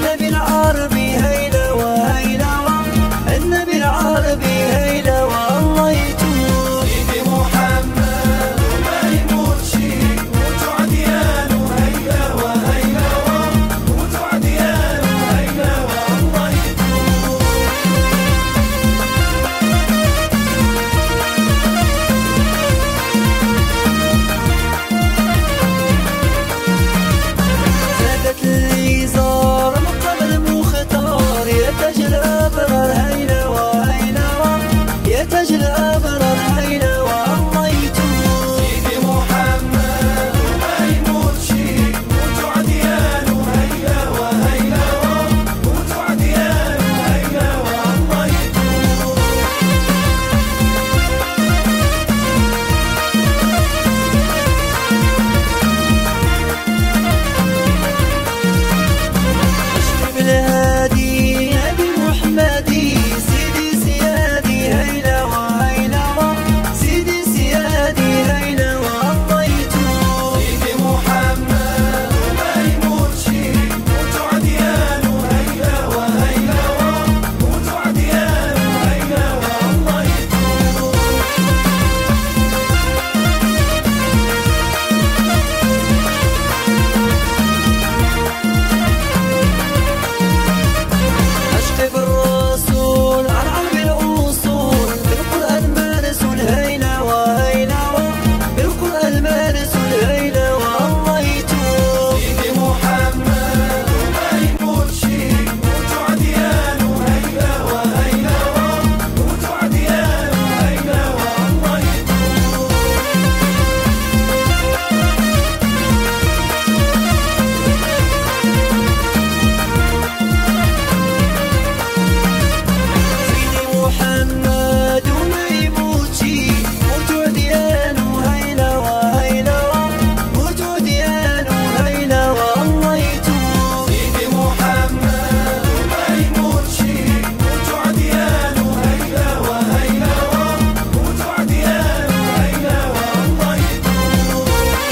النبي العربي هيلا وهيلا، النبي العربي هيلا والله يتوب. سيدي محمد وما يموتش، موتوا عديان وهيلا وهيلا، موتوا عديان وهيلا والله يتوب. زادت اللي زار مقام المختار، يا تاج الأبرار هيلا وهيلا، يا تاج الأبرار هيلا والله يتوب. سيدي محمد وما يموتش، موتوا عديان وهيلا وهيلا، موتوا عديان وهيلا والله يتوب. اشرب الهادي نبي محمدي، سيدي سيادي هيلا وهيلا، سيدي سيادي هيلا والله يتوب. سيدي محمد وما يموتش، موتوا عديان وهيلا وهيلا، موتوا عديان وهيلا والله يتوب. عشق بالرسول عن عرب الأصول، بالقرآن مرسول هيلا وهيلا، بالقرآن مرسول هيلا والله يتوب. سيدي محمد وما يموتش، موتوا عديان وهيلا وهيلا، موتوا عديان وهيلا والله يتوب. سيدي محمد وما يموتش، موتوا عديان وهيلا وهيلا، موتوا عديان وهيلا والله يتوب. سيدي محمد وما يموتش، موتوا عديان وهيلا وهيلا، موتوا عديان وهيلا والله يتوب.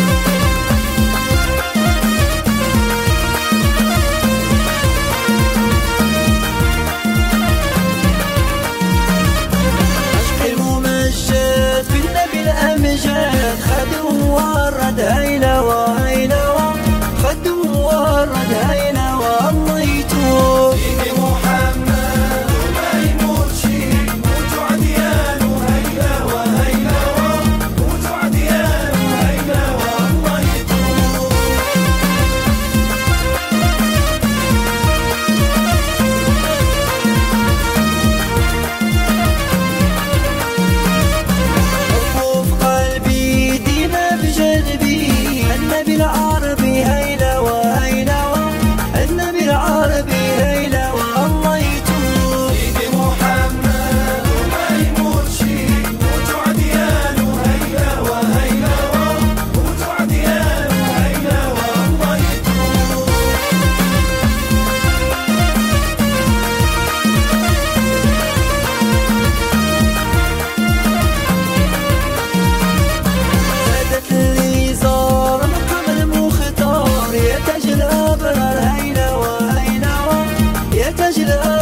عشق الممجد في النبي الأمجاد، خدم ورد هيلا وهيلا، خدم ورد هيلا والله يتوب. سيدي محمد وما يموتش، موتوا عديان وهيلا وهيلا، موتوا عديان وهيلا والله يتوب. حبه في قلبي ديما بجنبي، النبي العربي هيلا وهيلا، النبي العربي هيلا والله يتوب. سيدي محمد وما يموتش، موتوا عديان وهيلا وهيلا، موتوا عديان وهيلا والله يتوب. زادت اللي زار مقام المختار، يا تاج الأبرار هيلا وهيلا، يا تاج الأبرار